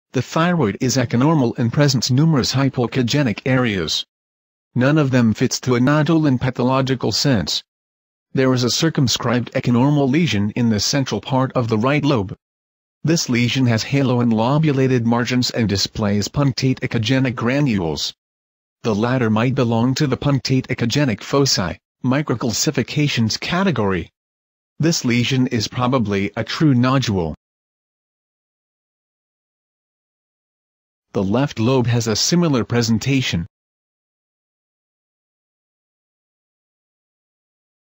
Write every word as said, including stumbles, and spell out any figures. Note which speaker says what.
Speaker 1: The thyroid is echonormal and presents numerous hypoechogenic areas. None of them fits to a nodule in pathological sense. There is a circumscribed echonormal lesion in the central part of the right lobe. This lesion has halo and lobulated margins and displays punctate echogenic granules. The latter might belong to the punctate echogenic foci, microcalcifications category. This lesion is probably a true nodule. The left lobe has a similar presentation.